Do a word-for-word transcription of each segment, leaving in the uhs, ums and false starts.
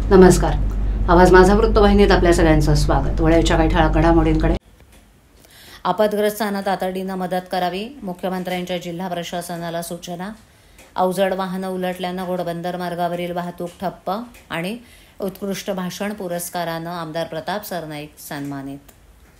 नमस्कार. आवाज माझा वृत्तवाहिनीत आपल्या सगळ्यांचं स्वागत. वेळेच्या काही ठळक घडामोडींकडे. आपदग्रस्तांना तातडीनं मदत करावी, मुख्यमंत्र्यांच्या जिल्हा प्रशासनाला सूचना. अवजड वाहनं उलटल्यानं घोडबंदर मार्गावरील वाहतूक ठप्प आणि उत्कृष्ट भाषण पुरस्कारानं आमदार प्रताप सरनाईक सन्मानित.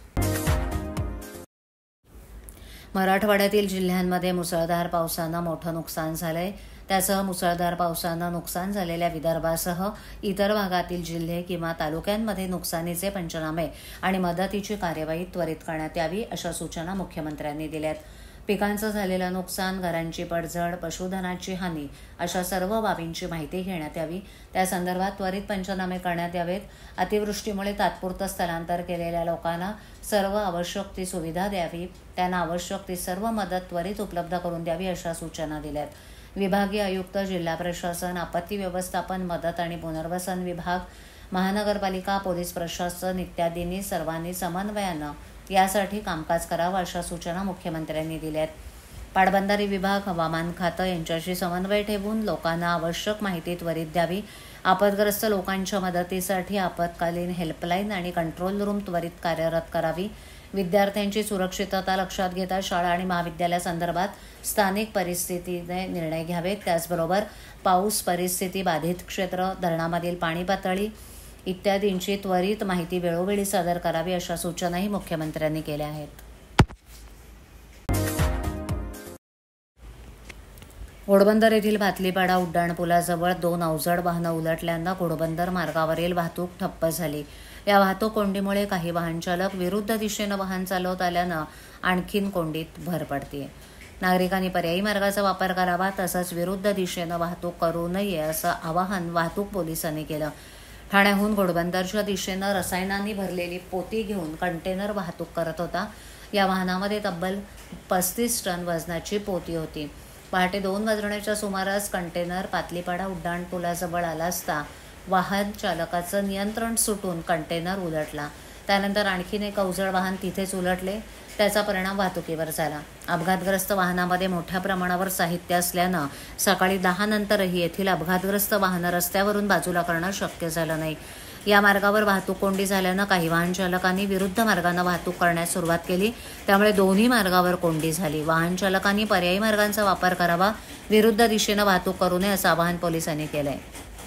मराठवाड्यातील जिल्ह्यांमध्ये मुसळधार पावसानं मोठं नुकसान झालंय. त्यासह मुसळधार पावसानं नुकसान झालेल्या विदर्भासह इतर भागातील जिल्हे किंवा तालुक्यांमध्ये नुकसानीचे पंचनामे आणि मदतीची कार्यवाही त्वरित करण्यात यावी, अशा सूचना मुख्यमंत्र्यांनी दिल्यात. पिकांचं झालेलं नुकसान, घरांची पडझड, पशुधनाची हानी अशा सर्व बाबींची माहिती घेण्यात यावी. त्यासंदर्भात त्वरित पंचनामे करण्यात यावेत. अतिवृष्टीमुळे तात्पुरतं स्थलांतर केलेल्या लोकांना सर्व आवश्यक ती सुविधा द्यावी, त्यांना आवश्यक ती सर्व मदत त्वरित उपलब्ध करून द्यावी, अशा सूचना दिल्यात. विभागीय आयुक्त, जिल्हा प्रशासन, आपत्ती व्यवस्थापन, मदत आणि पुनर्वसन विभाग, महानगरपालिका, पोलीस प्रशासन इत्यादींनी सर्वांनी समन्वयानं यासाठी कामकाज करावं, अशा सूचना मुख्यमंत्र्यांनी दिल्यात. पाटबंधारे विभाग, हवामान खातं यांच्याशी समन्वय ठेवून लोकांना आवश्यक माहिती त्वरित द्यावी. आपदग्रस्त लोकांच्या मदतीसाठी आपत्कालीन हेल्पलाईन आणि कंट्रोल रूम त्वरित कार्यरत करावी. विद्यार्थ्यांची सुरक्षितता लक्षात घेता शाळा आणि महाविद्यालयासंदर्भात स्थानिक परिस्थितीने निर्णय घ्यावेत. त्याचबरोबर पाऊस परिस्थिती, बाधित क्षेत्र, धरणामधील पाणी पातळी इत्यादींची त्वरित माहिती वेळोवेळी सादर करावी, अशा सूचनाही मुख्यमंत्र्यांनी केल्या आहेत. घोडबंदर येथील भातलीपाडा उड्डाणपुलाजवळ दोन अवजड वाहनं उलटल्यानं घोडबंदर मार्गावरील वाहतूक ठप्प झाली. या वाहतूक कोंडीमुळे काही वाहनचालक विरुद्ध दिशेनं वाहन चालवत आल्यानं आणखीन कोंडीत भर पडतीये. नागरिकांनी पर्यायी मार्गाचा वापर करावा, तसंच विरुद्ध दिशेनं वाहतूक करू नये, असं आवाहन वाहतूक पोलिसांनी केलं. ठाण्याहून घोडबंदरच्या दिशेनं रसायनांनी भरलेली पोती घेऊन कंटेनर वाहतूक करत होता. या वाहनामध्ये तब्बल पस्तीस टन वजनाची पोती होती. पहाटे दोन वाजण्याच्या सुमारास कंटेनर पातलीपाडा उड्डाणपुलाजवळ आला असता वाहन चालकाचं नियंत्रण सुटून कंटेनर उलटला. त्यानंतर आणखीन एक अवजड वाहन तिथेच उलटले. त्याचा परिणाम वाहतुकीवर झाला. अपघातग्रस्त वाहनामध्ये मोठ्या प्रमाणावर साहित्य असल्यानं सकाळी दहा नंतरही येथील अपघातग्रस्त वाहनं रस्त्यावरून बाजूला करणं शक्य झालं नाही. या मार्गावर वाहतूक कोंडी झाल्यानं काही वाहन चालकांनी विरुद्ध मार्गानं वाहतूक करण्यास सुरुवात केली. त्यामुळे दोन्ही मार्गावर कोंडी झाली. वाहन चालकांनी पर्यायी मार्गांचा वापर करावा, विरुद्ध दिशेनं वाहतूक करू नये, असं आवाहन पोलिसांनी केलंय.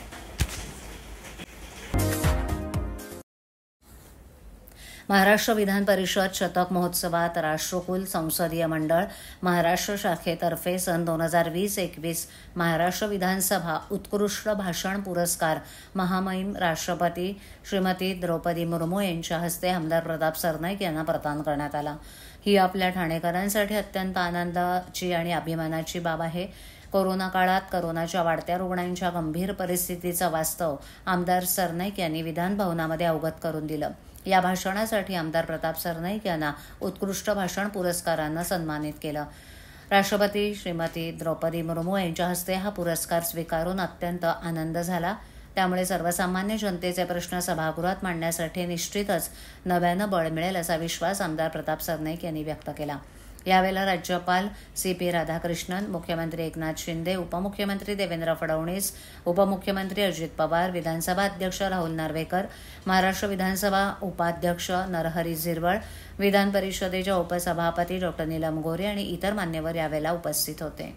महाराष्ट्र विधान परिषद शतक महोत्सवात राष्ट्रकुल संसदीय मंडळ महाराष्ट्र शाखेतर्फे सन दोन हजार वीस एकवीस महाराष्ट्र विधानसभा उत्कृष्ट भाषण पुरस्कार महामहिम राष्ट्रपती श्रीमती द्रौपदी मुर्मू यांच्या हस्ते आमदार प्रताप सरनाईक यांना प्रदान करण्यात आला. ही आपल्या ठाणेकरांसाठी अत्यंत आनंदाची आणि अभिमानाची बाब आहे. कोरोना काळात कोरोनाच्या वाढत्या रुग्णांच्या गंभीर परिस्थितीचं वास्तव आमदार सरनाईक यांनी विधान भवनामध्ये अवगत करून दिलं. या भाषणासाठी आमदार प्रताप सरनाईक यांना उत्कृष्ट भाषण पुरस्कारानं सन्मानित केलं. राष्ट्रपती श्रीमती द्रौपदी मुर्मू यांच्या हस्ते हा पुरस्कार स्वीकारून अत्यंत आनंद झाला. त्यामुळे सर्वसामान्य जनतेचे प्रश्न सभागृहात मांडण्यासाठी निश्चितच नव्यानं बळ मिळेल, असा विश्वास आमदार प्रताप सरनाईक यांनी व्यक्त केला. यावेळेला राज्यपाल सी पी राधाकृष्णन, मुख्यमंत्री एकनाथ शिंदे, उपमुख्यमंत्री देवेंद्र फडणवीस, उपमुख्यमंत्री अजित पवार, विधानसभा अध्यक्ष राहुल नार्वेकर, महाराष्ट्र विधानसभा उपाध्यक्ष नरहरी झिरवळ, विधान परिषदेच्या उपसभापती डॉक्टर नीलम गोरे आणि इतर मान्यवर यावेळेला उपस्थित होते.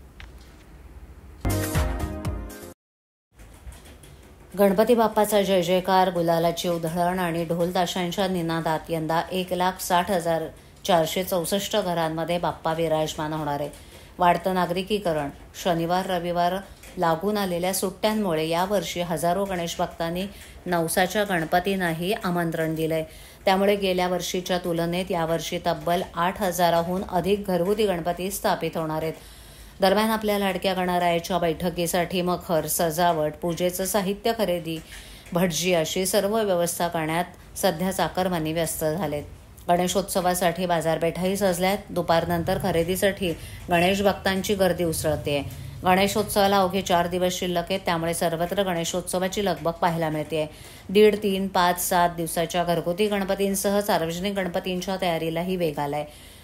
गणपती बाप्पाचा जय जयकार, गुलालाची उधळण आणि ढोल ताशांच्या निनादात यंदा एक लाख साठ हजार चारशे चौसष्ट घरांमध्ये बाप्पा विराजमान होणार आहे. वाढतं नागरिकीकरण, शनिवार रविवार लागून आलेल्या सुट्ट्यांमुळे यावर्षी हजारो गणेश भक्तांनी नवसाच्या गणपतींनाही आमंत्रण दिलंय. त्यामुळे गेल्या वर्षीच्या तुलनेत यावर्षी तब्बल आठ हजाराहून अधिक घरगुती गणपती स्थापित होणार आहेत. दरम्यान आपल्या लाडक्या गणरायाच्या बैठकीसाठी मखर, सजावट, पूजेचं साहित्य खरेदी, भटजी अशी सर्व व्यवस्था करण्यात सध्या चाकरमानी व्यस्त झालेत. गणेशोत्सवासाठी बाजारपेठाही सजल्यात. दुपारनंतर खरेदीसाठी गणेश भक्तांची गर्दी उसळते. गणेशोत्सवाला अवघे चार दिवस शिल्लक आहेत. त्यामुळे सर्वत्र गणेशोत्सवाची लगबग पाहायला मिळते. दीड तीन पाच सात दिवसाच्या घरगुती गणपतींसह सार्वजनिक गणपतींच्या तयारीलाही वेग आलाय.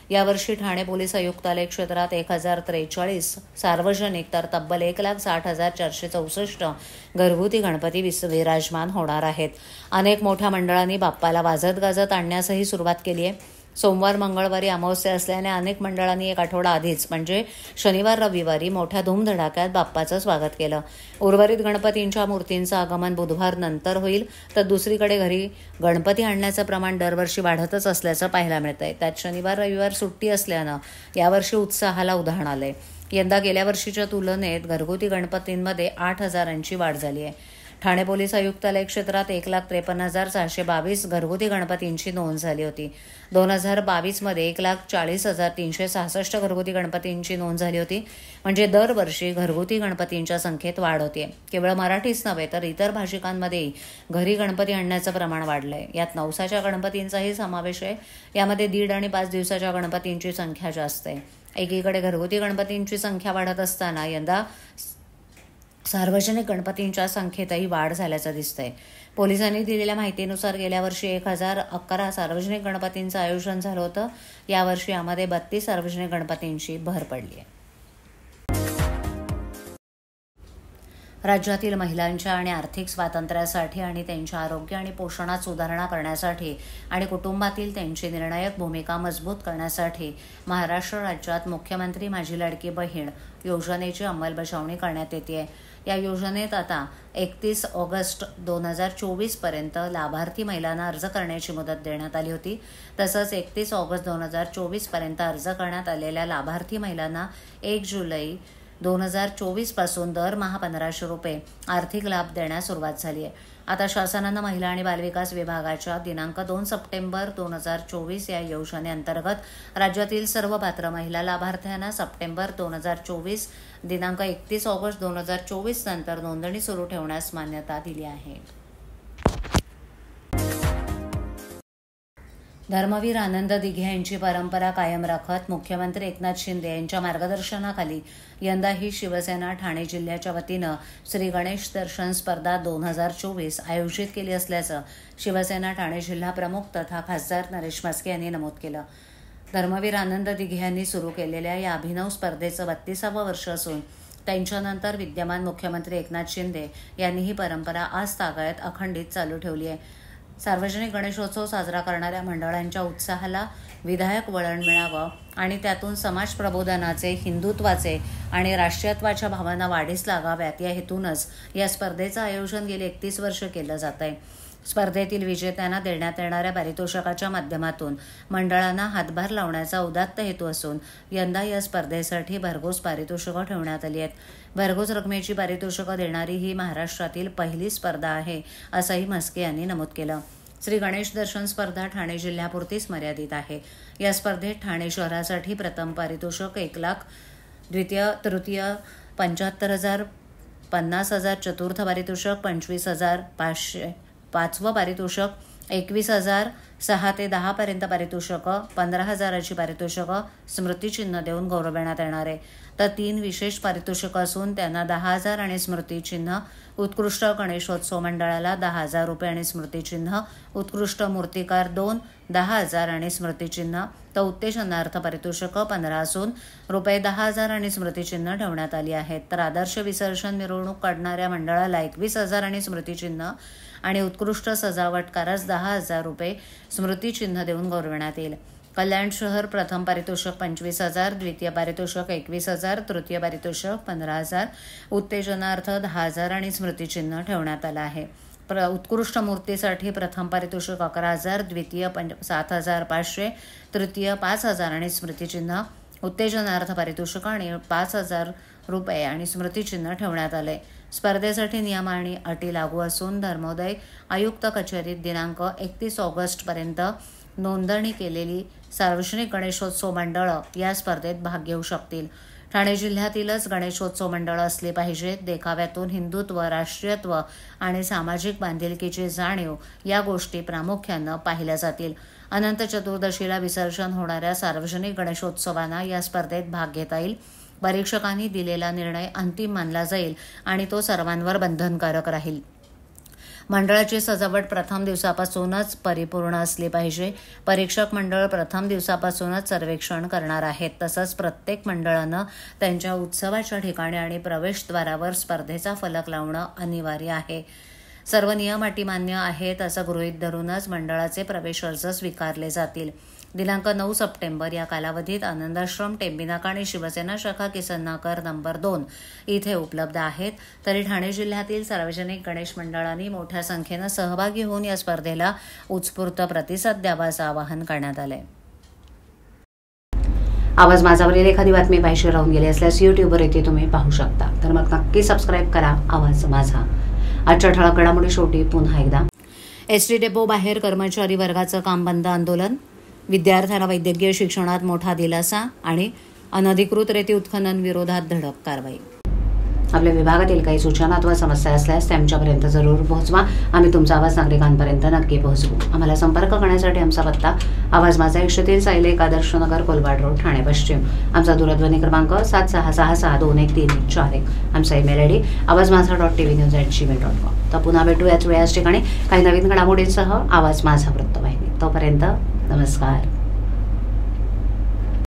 यावर्षी ठाणे पोलीस आयुक्तालय क्षेत्रात एक हजार त्रेचाळीस सार्वजनिक तर तब्बल एक लाख साठ हजार चारशे चौसष्ट घरगुती गणपती विस विराजमान होणार आहेत. अनेक मोठ्या मंडळांनी बाप्पाला वाजत गाजत आणण्यासही सुरुवात केली आहे. सोमवार मंगळवारी अमावस्या असल्याने अनेक मंडळांनी एक आठवडा आधीच म्हणजे शनिवार रविवारी मोठ्या धूमधडाक्यात बाप्पाचं स्वागत केलं. उर्वरित गणपतींच्या मूर्तींचं आगमन बुधवार नंतर होईल, तर दुसरीकडे घरी गणपती आणण्याचं प्रमाण दरवर्षी वाढतच असल्याचं पाहायला मिळतंय. त्यात शनिवार रविवार सुट्टी असल्यानं यावर्षी उत्साहाला उधाण आलंय. यंदा गेल्या वर्षीच्या तुलनेत घरगुती गणपतींमध्ये आठ हजारांची वाढ झाली आहे. ठाणे पोलीस आयुक्तालय क्षेत्रात एक लाख त्रेपन्न हजार सहाशे बावीस घरगुती गणपतींची नोंद झाली होती. दोन हजार बावीसमध्ये एक लाख चाळीस हजार तीनशे सहासष्ट घरगुती गणपतींची नोंद झाली होती. म्हणजे दरवर्षी घरगुती गणपतींच्या संख्येत वाढ होते. केवळ मराठीच नव्हे तर इतर भाषिकांमध्येही घरी गणपती आणण्याचं प्रमाण वाढलंय. यात नवसाच्या गणपतींचाही समावेश आहे. यामध्ये दीड आणि पाच दिवसाच्या गणपतींची संख्या जास्त आहे. एकीकडे घरगुती गणपतींची संख्या वाढत असताना यंदा सार्वजनिक गणपतींच्या संख्येतही वाढ झाल्याचं दिसतंय. पोलिसांनी दिलेल्या माहितीनुसार गेल्या वर्षी एक हजार अकरा सार्वजनिक गणपतींचं आयोजन झालं होतं. यावर्षी यामध्ये बत्तीस सार्वजनिक गणपतींची भर पडली आहे. राज्यातील महिलांच्या आणि आर्थिक स्वातंत्र्यासाठी आणि त्यांच्या आरोग्य आणि पोषणात सुधारणा करण्यासाठी आणि कुटुंबातील त्यांची निर्णायक भूमिका मजबूत करण्यासाठी महाराष्ट्र राज्यात मुख्यमंत्री माझी लाडकी बहीण योजनेची अंमलबजावणी करण्यात येते. या योजनेत आता एकतीस ऑगस्ट दोन हजार चोवीस पर्यंत लाभार्थी महिलांना अर्ज करण्याची मुदत देण्यात आली होती. तसंच एकतीस ऑगस्ट दोन हजार चोवीस पर्यंत अर्ज करण्यात आलेल्या लाभार्थी महिलांना एक जुलै दोन हजार चोवीस पासून दरमहा पंधराशे रुपये आर्थिक लाभ देण्यास सुरुवात झाली आहे. आता शासनानं महिला आणि बालविकास विभागाच्या दिनांक दोन सप्टेंबर दोन हजार चोवीस या योजनेअंतर्गत राज्यातील सर्व पात्र महिला लाभार्थ्यांना सप्टेंबर दोन हजार चोवीस दिनांक एकतीस ऑगस्ट दोन हजार चोवीस नंतर नोंदणी सुरू ठेवण्यास मान्यता दिली आहे. धर्मवीर आनंद दिघे यांची परंपरा कायम राखत मुख्यमंत्री एकनाथ शिंदे यांच्या मार्गदर्शनाखाली यंदाही शिवसेना ठाणे जिल्ह्याच्या वतीनं श्री गणेश दर्शन स्पर्धा दोन हजार चोवीस आयोजित केली असल्याचं शिवसेना ठाणे जिल्हा प्रमुख तथा खासदार नरेश म्हस्के यांनी नमूद केलं. धर्मवीर आनंद दिघे यांनी सुरू केलेल्या या अभिनव स्पर्धेचं बत्तीसावं वर्ष असून त्यांच्यानंतर विद्यमान मुख्यमंत्री एकनाथ शिंदे यांनी ही परंपरा आज तागायत अखंडित चालू ठेवली आहे. सार्वजनिक गणेशोत्सव साजरा करणाऱ्या मंडळांच्या उत्साहाला विधायक वळण मिळावं आणि त्यातून समाज प्रबोधनाचे, हिंदुत्वाचे आणि राष्ट्रीयत्वाच्या भावना वाढीस लागाव्यात या हेतूनच या स्पर्धेचं आयोजन गेली एकतीस वर्ष केलं जात आहे. स्पर्धेतील विजेत्यांना देण्यात येणाऱ्या पारितोषिकाच्या माध्यमातून मंडळांना हातभार लावण्याचा उदात्त हेतू असून यंदा या स्पर्धेसाठी भरघोस पारितोषिकं ठेवण्यात आली आहेत. भरघोस रकमेची पारितोषिकं देणारी ही महाराष्ट्रातील पहिली स्पर्धा आहे असंही म्हस्के यांनी नमूद केलं. श्री गणेश दर्शन स्पर्धा ठाणे जिल्ह्यापुरतीच मर्यादित आहे. या स्पर्धेत ठाणे शहरासाठी प्रथम पारितोषिक एक लाख, द्वितीय तृतीय पंच्याहत्तर हजार, पन्नास हजार चतुर्थ पारितोषिक पंचवीस हजार पाचशे, पाचवं पारितोषिक एकवीस हजार, सहा ते दहा पर्यंत पारितोषिकं, पंधरा हजाराची पारितोषिकं स्मृतिचिन्ह देऊन गौरवण्यात येणार आहे. तर तीन विशेष पारितोषिकं असून त्यांना दहा हजार आणि स्मृतिचिन्ह, उत्कृष्ट गणेशोत्सव मंडळाला दहा हजार रुपये आणि स्मृतिचिन्ह, उत्कृष्ट मूर्तिकार दोन, दहा हजार आणि स्मृतिचिन्ह, तर उत्तेजनार्थ पारितोषिकं पंधरा असून रुपये दहा हजार आणि स्मृतिचिन्ह ठेवण्यात आली आहेत. तर आदर्श विसर्जन मिरवणूक काढणाऱ्या मंडळाला एकवीस हजार आणि स्मृतिचिन्ह आणि उत्कृष्ट सजावटकारास दहा हजार रुपये स्मृतिचिन्ह देऊन गौरवण्यात येईल. कल्याण शहर प्रथम पारितोषिक पंचवीस हजार, द्वितीय पारितोषिक एकवीस हजार, तृतीय पारितोषिक पंधरा हजार, उत्तेजनार्थ दहा हजार आणि स्मृतिचिन्ह ठेवण्यात आलं आहे. प्र उत्कृष्ट मूर्तीसाठी प्रथम पारितोषिक अकरा हजार, द्वितीय पंच सात हजार पाचशे, तृतीय पाच हजार आणि स्मृतिचिन्ह, उत्तेजनार्थ पारितोषिक आणि पाच हजार रुपये आणि स्मृतिचिन्ह ठेवण्यात आले. स्पर्धेसाठी नियम आणि अटी लागू असून धर्मोदय आयुक्त कचेरीत दिनांक एकतीस ऑगस्टपर्यंत नोंदणी केलेली सार्वजनिक गणेशोत्सव मंडळं या स्पर्धेत भाग घेऊ शकतील. ठाणे जिल्ह्यातीलच गणेशोत्सव मंडळं असली पाहिजेत. देखाव्यातून हिंदुत्व, राष्ट्रीयत्व आणि सामाजिक बांधिलकीची जाणीव या गोष्टी प्रामुख्यानं पाहिल्या जातील. अनंत चतुर्दशीला विसर्जन होणाऱ्या सार्वजनिक गणेशोत्सवांना या स्पर्धेत भाग घेता येईल. परीक्षकांनी दिलेला निर्णय अंतिम मानला जाईल आणि तो सर्वांवर बंधनकारक राहील. मंडळाची सजावट प्रथम दिवसापासूनच परिपूर्ण असली पाहिजे. परीक्षक मंडळ प्रथम दिवसापासूनच सर्वेक्षण करणार आहेत. तसंच प्रत्येक मंडळानं त्यांच्या उत्सवाच्या ठिकाणी आणि प्रवेशद्वारावर स्पर्धेचा फलक लावणं अनिवार्य आहे. सर्व नियम अटी मान्य आहेत असं गृहीत धरूनच मंडळाचे प्रवेश अर्ज स्वीकारले जातील. दिनांक नऊ सप्टेंबर या कालावधीत आनंदाश्रम, टेंबिनाका आणि शिवसेना शाखा किसननाकर नंबर दोन इथे उपलब्ध आहेत. तरी ठाणे जिल्ह्यातील सार्वजनिक गणेश मंडळांनी मोठ्या संख्येनं सहभागी होऊन या स्पर्धेला उत्स्फूर्त प्रतिसाद द्यावा असं आवाहन करण्यात आलंय. आवाज माझावरील एखादी बातमी पाहिजे राहून गेली असल्यास युट्यूबवर येथे तुम्ही पाहू शकता. तर मग नक्की सबस्क्राईब करा आवाज माझा. आजच्या ठळक घडामोडी शेवटी पुन्हा एकदा. एसटी डेपो बाहेर कर्मचारी वर्गाचं काम बंद आंदोलन. विद्यार्थ्यांना वैद्यकीय शिक्षणात मोठा दिलासा आणि अनधिकृत रेती उत्खनन विरोधात धडक कारवाई. आपल्या विभागातील काही सूचना अथवा समस्या असल्यास त्या आमच्यापर्यंत जरूर पोहोचवा. आम्ही तुमचा आवाज नागरिकांपर्यंत नक्की पोहोचवू. आम्हाला संपर्क करण्यासाठी आमचा पत्ता आवाज माझा एकशे तीन सायले एक आदर्श नगर, कोलवाड रोड, ठाणे पश्चिम. आमचा दूरध्वनी क्रमांक सात सहा सहा सहा दोन एक तीन एक चार एक. आमचा ईमेल आय डी आवाज माझा dot T V news at Gmail dot com. तर पुन्हा भेटू याच वेळाच ठिकाणी काही नवीन घडामोडींसह आवाज माझा वृत्तवाहिनी. तोपर्यंत नमस्कार.